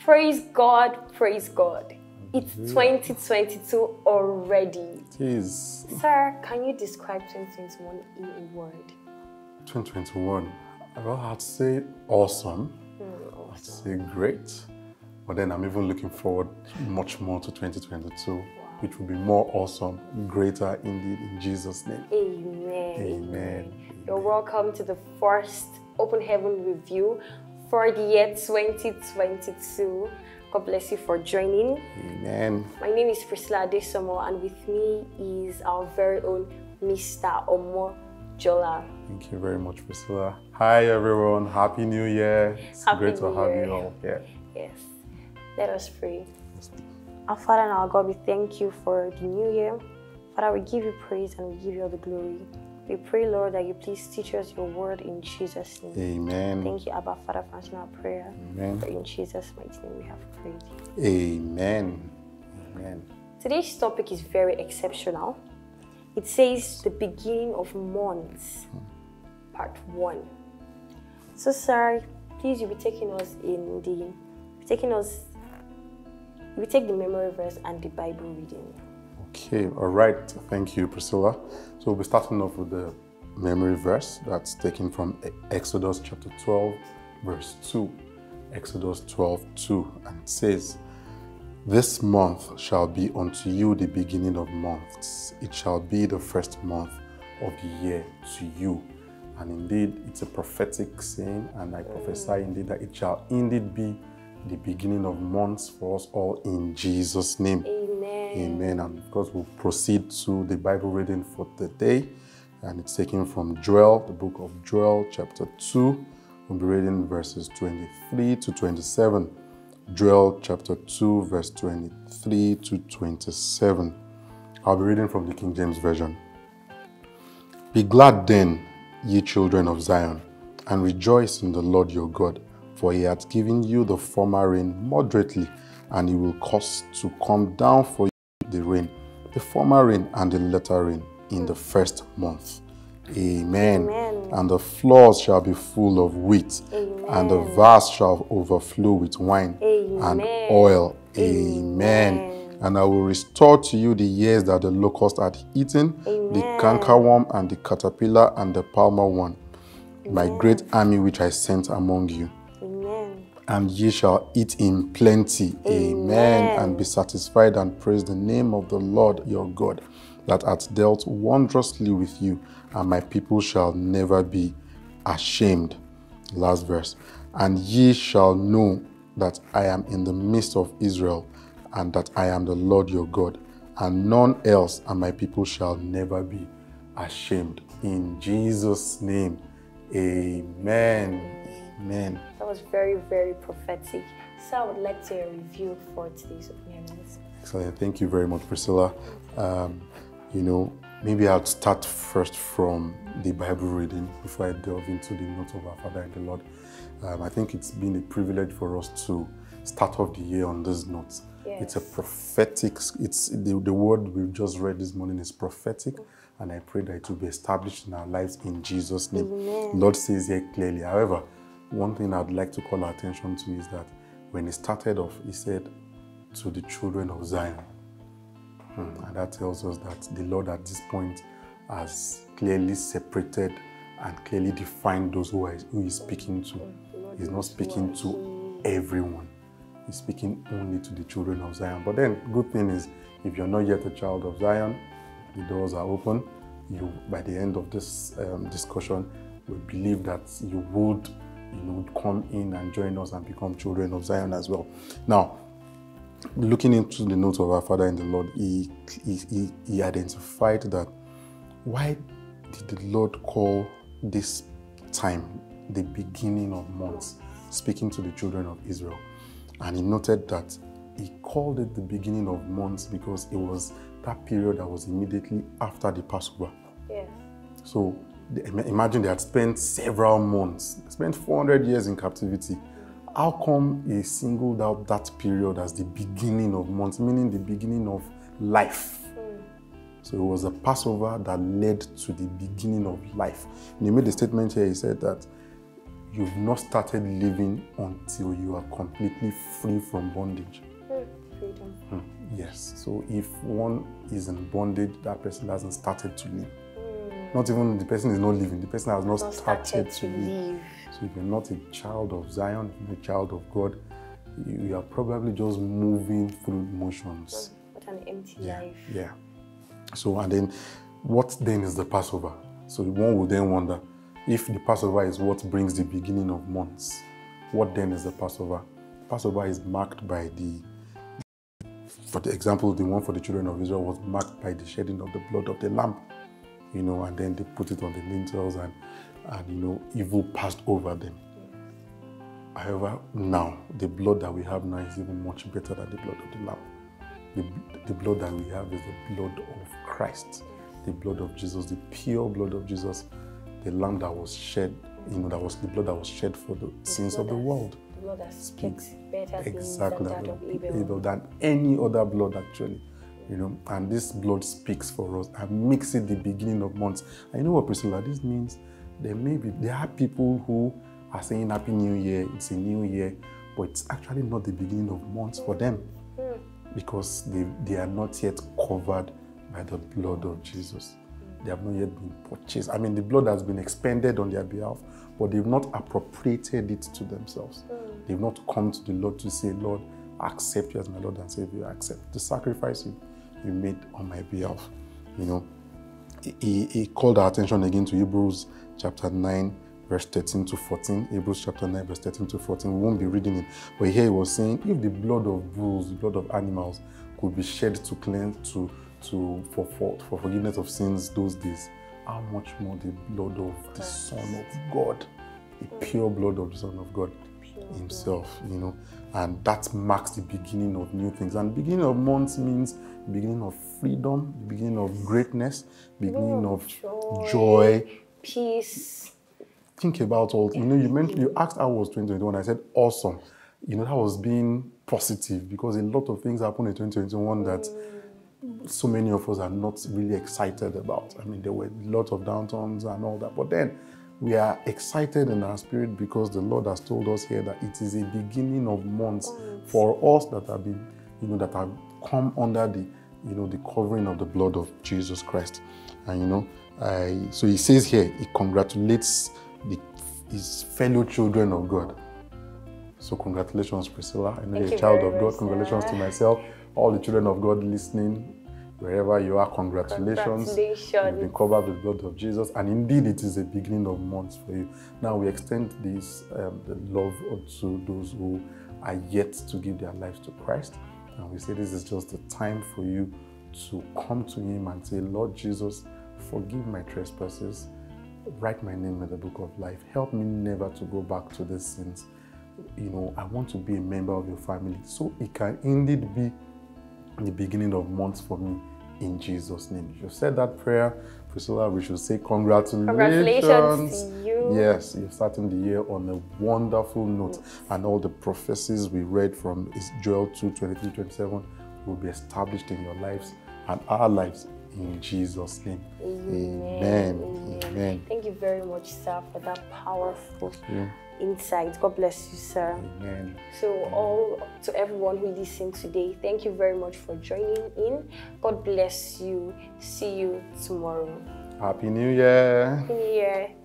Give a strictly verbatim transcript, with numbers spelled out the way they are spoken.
Praise God, praise God. It's twenty twenty-two already. It is. Sir, can you describe twenty twenty-one in a word? twenty twenty-one, well, I'd say awesome. Mm, awesome. I'd say great. But then I'm even looking forward much more to twenty twenty-two, wow. which will be more awesome, greater indeed, in Jesus' name. Amen. Amen. Amen. You're welcome to the first Open Heaven Review for the year twenty twenty-two. God bless you for joining. Amen. My name is Priscilla Adesomo, and with me is our very own Mister Omo Jola. Thank you very much, Priscilla. Hi, everyone. Happy New Year. It's Happy great to New have Year. you all here. Yes. Let us pray. Our Father and our God, we thank you for the new year. Father, we give you praise and we give you all the glory. We pray, Lord, that you please teach us your word in Jesus' name. Amen. Thank you, Abba, Father, for answering our prayer. Amen. For in Jesus' mighty name we have prayed. Amen. Amen. Today's topic is very exceptional. It says the beginning of months, part one. So, sir, please, you'll be taking us in the, taking us, we take the memory verse and the Bible reading. Okay, all right. Thank you, Priscilla. So we'll be starting off with the memory verse that's taken from Exodus chapter twelve, verse two. Exodus twelve, two, and it says, "This month shall be unto you the beginning of months. It shall be the first month of the year to you." And indeed, it's a prophetic saying, and I prophesy indeed that it shall indeed be the beginning of months for us all in Jesus' name. Amen. Amen. And of course, we'll proceed to the Bible reading for the day. And it's taken from Joel, the book of Joel, chapter two. We'll be reading verses twenty-three to twenty-seven. Joel, chapter two, verse twenty-three to twenty-seven. I'll be reading from the King James Version. "Be glad then, ye children of Zion, and rejoice in the Lord your God. For he hath given you the former rain moderately, and he will cause to come down for you the rain, the former rain and the latter rain, in the first month. Amen. Amen. And the floors shall be full of wheat, Amen. And the vase shall overflow with wine, Amen. And oil. Amen. Amen. And I will restore to you the years that the locust had eaten, Amen. The cankerworm and the caterpillar and the palmer worm, my great army which I sent among you. And ye shall eat in plenty, Amen. Amen, and be satisfied, and praise the name of the Lord your God, that hath dealt wondrously with you, and my people shall never be ashamed." Last verse. "And ye shall know that I am in the midst of Israel, and that I am the Lord your God, and none else, and my people shall never be ashamed." In Jesus' name, amen. Amen. That was very, very prophetic. So I would like to review for today's appearance. Excellent. Thank you very much, Priscilla. Um, you know, maybe I'll start first from the Bible reading before I delve into the notes of our Father in the Lord. Um, I think it's been a privilege for us to start off the year on these notes. Yes. It's a prophetic, it's the, the word we've just read this morning is prophetic, mm-hmm. and I pray that it will be established in our lives in Jesus' name. Amen. Lord says here clearly. However, one thing I'd like to call our attention to is that when he started off, he said, "To the children of Zion." Hmm. And that tells us that the Lord at this point has clearly separated and clearly defined those who, are, who he's speaking to. He's not speaking to everyone. He's speaking only to the children of Zion. But then, good thing is, if you're not yet a child of Zion, the doors are open. You, by the end of this um, discussion, we believe that you would you know, come in and join us and become children of Zion as well. Now, looking into the notes of our Father in the Lord, he, he, he identified that why did the Lord call this time the beginning of months, speaking to the children of Israel. And he noted that he called it the beginning of months because it was that period that was immediately after the Passover. Yeah. So imagine they had spent several months, they spent four hundred years in captivity. How come he singled out that period as the beginning of months, meaning the beginning of life? Mm. So it was a Passover that led to the beginning of life. And he made a statement here, he said that you've not started living until you are completely free from bondage. Mm, freedom. Mm, yes. So if one is in bondage, that person hasn't started to live. Mm. Not even the person is not living, the person has not, not started, started to to live. live. So if you're not a child of Zion, if you're a child of God, you, you are probably just moving through motions. Mm, what an empty Yeah, life. yeah. So, and then what then is the Passover? So one would then wonder, if the Passover is what brings the beginning of months, what then is the Passover? Passover is marked by the, for the example, the one for the children of Israel was marked by the shedding of the blood of the lamb, you know, and then they put it on the lintels and, and you know, evil passed over them. However, now, the blood that we have now is even much better than the blood of the lamb. The, the blood that we have is the blood of Christ, the blood of Jesus, the pure blood of Jesus, the lamb that was shed, you know, that was the blood that was shed for the, the sins of the world. The blood that speaks better exactly things than that of Abel. Abel, than any other blood, actually. You know, and this blood speaks for us and makes it the beginning of months. And you know what, Priscilla, this means there may be, there are people who are saying Happy New Year, it's a new year, but it's actually not the beginning of months for them Mm. because they, they are not yet covered by the blood of Jesus. They have not yet been purchased. I mean, the blood has been expended on their behalf, but they've not appropriated it to themselves. Mm. They've not come to the Lord to say, Lord, I accept you as my Lord and Savior. I accept the sacrifice you, you made on my behalf. You know, he, he called our attention again to Hebrews chapter nine, verse thirteen to fourteen. Hebrews chapter nine, verse thirteen to fourteen. We won't be reading it. But here he was saying, if the blood of bulls, the blood of animals could be shed to cleanse, to to for, for, for forgiveness of sins those days, how much more the blood of the Son of God, the pure blood of the Son of God himself, you know. And that marks the beginning of new things. And beginning of months means beginning of freedom, beginning of greatness, beginning of joy, joy, peace. Think about all, you know, you mentioned, you asked how was twenty twenty-one, I said awesome. You know, that was being positive because a lot of things happened in twenty twenty-one that mm. so many of us are not really excited about. I mean, there were a lot of downturns and all that, but then we are excited in our spirit because the Lord has told us here that it is a beginning of months mm. for us that have been, you know, that have come under the, you know, the covering of the blood of Jesus Christ. And, you know, I, so he says here, he congratulates the, his fellow children of God. So congratulations, Priscilla. I know Thank you're a you child of God. much, Congratulations sir. to myself, all the children of God listening. Wherever you are, congratulations. Congratulations. You've been covered with the blood of Jesus. And indeed, it is a beginning of months for you. Now we extend this um, the love to those who are yet to give their lives to Christ. And we say this is just the time for you to come to him and say, Lord Jesus, forgive my trespasses. Write my name in the book of life. Help me never to go back to these sins. You know, I want to be a member of your family. So it can indeed be the beginning of months for me in Jesus' name. If you said that prayer, Priscilla, we should say congratulations. Congratulations to you. Yes, you're starting the year on a wonderful note. Yes. And all the prophecies we read from Joel two, twenty-three, twenty-seven will be established in your lives and our lives in Jesus' name. Amen. Amen. Amen. Amen. Thank you very much, sir, for that powerful insight. God bless you, sir. Amen. So all to everyone who listened today, thank you very much for joining in. God bless you. See you tomorrow. Happy New Year. Happy New Year.